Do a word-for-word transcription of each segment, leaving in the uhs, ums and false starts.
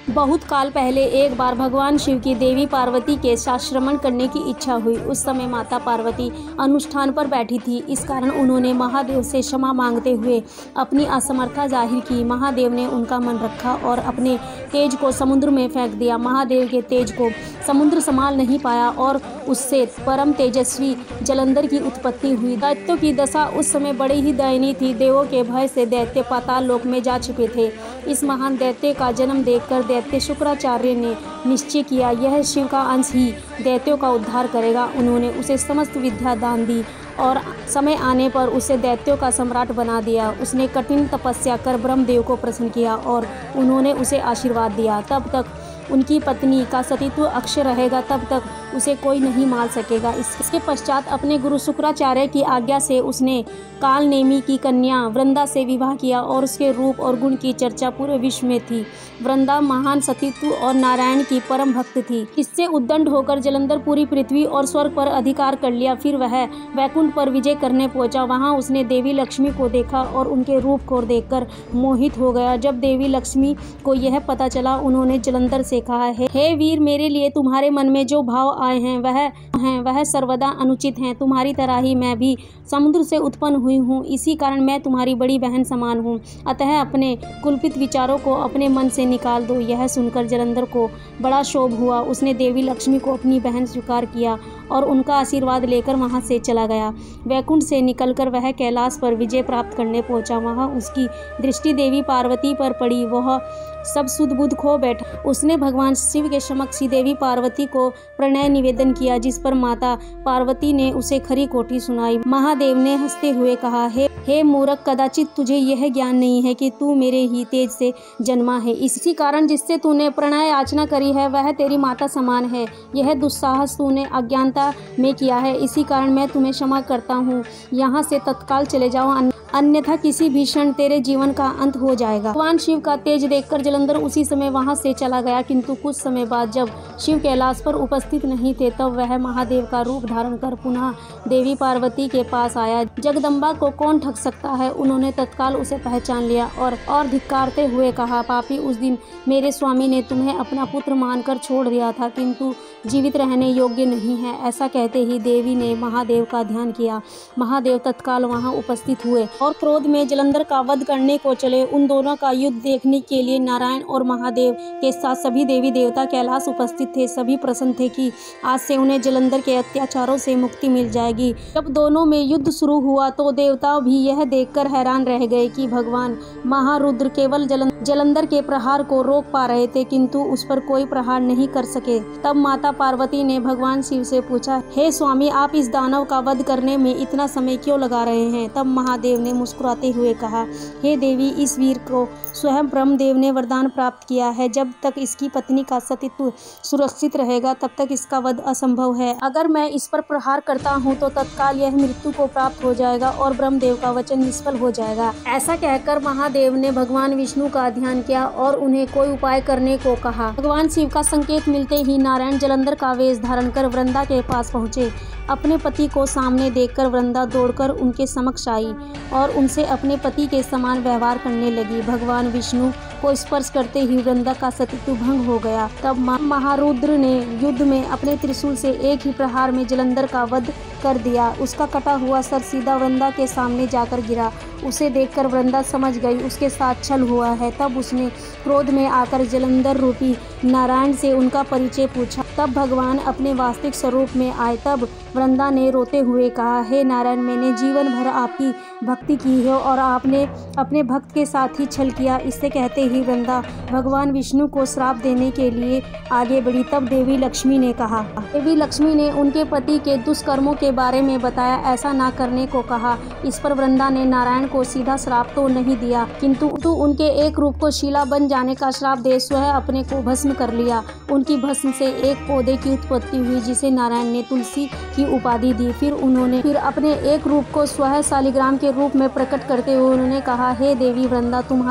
बहुत काल पहले एक बार भगवान शिव की देवी पार्वती के साथ श्रमण करने की इच्छा हुई। उस समय माता पार्वती अनुष्ठान पर बैठी थी। इस कारण उन्होंने महादेव से क्षमा मांगते हुए अपनी असमर्थता जाहिर की। महादेव ने उनका मन रखा और अपने तेज को समुद्र में फेंक दिया। महादेव के तेज को समुद्र संभाल नहीं पाया और उससे परम तेजस्वी जलंधर की उत्पत्ति हुई। दैत्यों की दशा उस समय बड़ी ही दयनीय थी। देवों के भय से दैत्य पाताल लोक में जा चुके थे। इस महान दैत्य का जन्म देखकर दैत्य शुक्राचार्य ने निश्चय किया, यह शिव का अंश ही दैत्यों का उद्धार करेगा। उन्होंने उसे समस्त विद्या दान दी और समय आने पर उसे दैत्यों का सम्राट बना दिया। उसने कठिन तपस्या कर ब्रह्मदेव को प्रसन्न किया और उन्होंने उसे आशीर्वाद दिया। तब तक उनकी पत्नी का सतीत्व अक्षय रहेगा, तब तक उसे कोई नहीं मार सकेगा। इसके पश्चात अपने गुरु शुक्राचार्य की आज्ञा से उसने कालनेमी की कन्या वृंदा से विवाह किया और उसके रूप और गुण की चर्चा पूरे विश्व में थी। वृंदा महान सतीत्व और नारायण की परम भक्त थी। इससे उद्दंड होकर जलंधर पूरी पृथ्वी और स्वर्ग पर अधिकार कर लिया। फिर वह वैकुंठ पर विजय करने पहुंचा। वहां उसने देवी लक्ष्मी को देखा और उनके रूप को देखकर मोहित हो गया। जब देवी लक्ष्मी को यह पता चला, उन्होंने जलंधर से कहा, है हे वीर, मेरे लिए तुम्हारे मन में जो भाव आए हैं वह हैं वह सर्वदा अनुचित हैं। तुम्हारी तरह ही मैं भी समुद्र से उत्पन्न हुई हूँ, इसी कारण मैं तुम्हारी बड़ी बहन समान हूँ। अतः अपने कुलपित विचारों को अपने मन से निकाल दो। यह सुनकर जलंधर को बड़ा क्षोभ हुआ। उसने देवी लक्ष्मी को अपनी बहन स्वीकार किया और उनका आशीर्वाद लेकर वहां से चला गया। वैकुंठ से निकलकर वह कैलाश पर विजय प्राप्त करने पहुंचा। वहां उसकी दृष्टि देवी पार्वती पर पड़ी। वह सब सुध बुध खो बैठा। उसने भगवान शिव के समक्ष देवी पार्वती को प्रणय निवेदन किया, जिस पर माता पार्वती ने उसे खरी खोटी सुनाई। महादेव ने हंसते हुए कहा, हे हे मूर्ख, कदाचित तुझे यह ज्ञान नहीं है कि तू मेरे ही तेज से जन्मा है। इसी कारण जिससे तूने प्रणय याचना करी है वह तेरी माता समान है। यह दुस्साहस तूने अज्ञानता में किया है, इसी कारण मैं तुम्हें क्षमा करता हूँ। यहाँ से तत्काल चले जाओ, अन्यथा किसी भी क्षण तेरे जीवन का अंत हो जाएगा। भगवान शिव का तेज देखकर जलंधर उसी समय वहां से चला गया। किंतु कुछ समय बाद जब शिव कैलाश पर उपस्थित नहीं थे, तब वह महादेव का रूप धारण कर पुनः देवी पार्वती के पास आया। जगदम्बा को कौन ठग सकता है? उन्होंने तत्काल उसे पहचान लिया और और धिक्कारते हुए कहा, पापी, उस दिन मेरे स्वामी ने तुम्हें अपना पुत्र मानकर छोड़ दिया था, किंतु जीवित रहने योग्य नहीं है। ऐसा कहते ही देवी ने महादेव का ध्यान किया। महादेव तत्काल वहां उपस्थित हुए और क्रोध में जलंधर का वध करने को चले। उन दोनों का युद्ध देखने के लिए नारायण और महादेव के साथ सभी देवी देवता कैलाश उपस्थित थे। सभी प्रसन्न थे कि आज से उन्हें जलंधर के अत्याचारों से मुक्ति मिल जाएगी। जब दोनों में युद्ध शुरू हुआ तो देवता भी यह देखकर हैरान रह गए कि भगवान महारुद्र केवल जलंधर के प्रहार को रोक पा रहे थे, किंतु उस पर कोई प्रहार नहीं कर सके। तब माता पार्वती ने भगवान शिव से पूछा, हे स्वामी, आप इस दानव का वध करने में इतना समय क्यों लगा रहे हैं? तब महादेव ने मुस्कुराते हुए कहा, हे देवी, इस वीर को स्वयं ब्रह्मदेव ने वरदान प्राप्त किया है। जब तक इसकी पत्नी का सतीत्व सुरक्षित रहेगा तब तक इसका वध असंभव है। अगर मैं इस पर प्रहार करता हूँ तो तत्काल यह मृत्यु को प्राप्त हो जाएगा और ब्रह्मदेव का वचन निष्फल हो जाएगा। ऐसा कहकर महादेव ने भगवान विष्णु का ध्यान किया और उन्हें कोई उपाय करने को कहा। भगवान शिव का संकेत मिलते ही नारायण जलंधर का वेश धारण कर वृंदा के पास पहुँचे। अपने पति को सामने देखकर वृंदा दौड़कर उनके समक्ष आई और उनसे अपने पति के समान व्यवहार करने लगी। भगवान विष्णु को स्पर्श करते ही वृंदा का सतीत्व भंग हो गया। तब महारुद्र ने युद्ध में अपने त्रिशूल से एक ही प्रहार में जलंधर का वध कर दिया। उसका कटा हुआ सर सीधा वृंदा के सामने जाकर गिरा। उसे देखकर वृंदा समझ गई उसके साथ छल हुआ है। तब उसने क्रोध में आकर जलंधर रूपी नारायण से उनका परिचय पूछा। तब भगवान अपने वास्तविक स्वरूप में आए। तब वृंदा ने रोते हुए कहा, हे नारायण, मैंने जीवन भर आपकी भक्ति की है और आपने अपने भक्त के साथ ही छल किया। इससे कहते ही वृंदा भगवान विष्णु को श्राप देने के लिए आगे बढ़ी। तब देवी लक्ष्मी ने कहा, देवी लक्ष्मी ने उनके पति के दुष्कर्मों के बारे में बताया, ऐसा ना करने को कहा। इस पर वृंदा ने नारायण को सीधा श्राप तो नहीं दिया, किंतु उनके एक रूप को शिला बन जाने का श्राप दे स्वयं अपने को भस्म कर लिया। उनकी भस्म से एक पौधे की उत्पत्ति हुई जिसे नारायण ने तुलसी की उपाधि दी। फिर उन्होंने फिर अपने एक रूप को स्वयं शालिग्राम के रूप में प्रकट करते हुए उन्होंने कहा, हे देवी वृंदा, तुम्हारा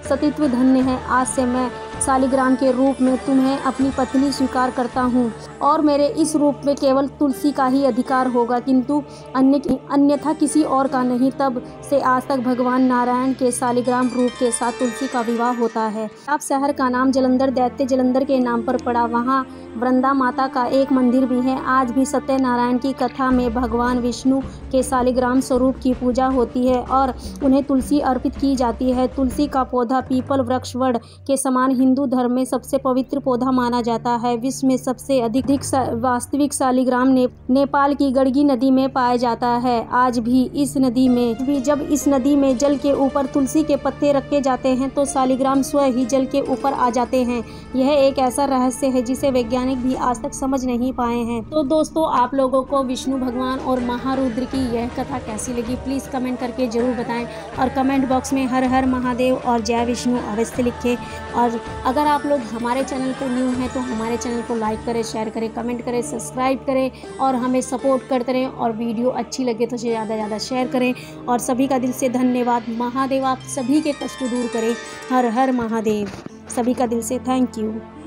सतीत्व धन्य है। आज से मैं शालिग्राम के रूप में तुम्हें अपनी पत्नी स्वीकार करता हूँ और मेरे इस रूप में केवल तुलसी का ही अधिकार होगा, किंतु अन्य अन्यथा किसी और का नहीं। तब से आज तक भगवान नारायण के शालिग्राम रूप के साथ तुलसी का विवाह होता है। आप शहर का नाम जलंधर दैत्य जलंधर के नाम पर पड़ा। वहाँ वृंदा माता का एक मंदिर भी है। आज भी सत्यनारायण की कथा में भगवान विष्णु के शालिग्राम स्वरूप की पूजा होती है और उन्हें तुलसी अर्पित की जाती है। तुलसी का पौधा पीपल वृक्ष वड के समान हिंदू धर्म में सबसे पवित्र पौधा माना जाता है। विश्व में सबसे अधिक वास्तविक शालिग्राम ने, नेपाल की गड़गी नदी में पाया जाता है। आज भी इस नदी में भी जब इस नदी में जल के ऊपर तुलसी के पत्ते रखे जाते हैं तो शालिग्राम स्वयं ही जल के ऊपर आ जाते हैं। यह एक ऐसा रहस्य है जिसे वैज्ञानिक भी आज तक समझ नहीं पाए हैं। तो दोस्तों, आप लोगों को विष्णु भगवान और महारुद्र की यह कथा कैसी लगी प्लीज़ कमेंट करके ज़रूर बताएं और कमेंट बॉक्स में हर हर महादेव और जय विष्णु अवश्य लिखें। और अगर आप लोग हमारे चैनल पर न्यू हैं तो हमारे चैनल को लाइक करें, शेयर करें, कमेंट करें, सब्सक्राइब करें और हमें सपोर्ट करते रहें। और वीडियो अच्छी लगे तो ज़्यादा से ज़्यादा शेयर करें। और सभी का दिल से धन्यवाद। महादेव आप सभी के कष्ट दूर करें। हर हर महादेव। सभी का दिल से थैंक यू।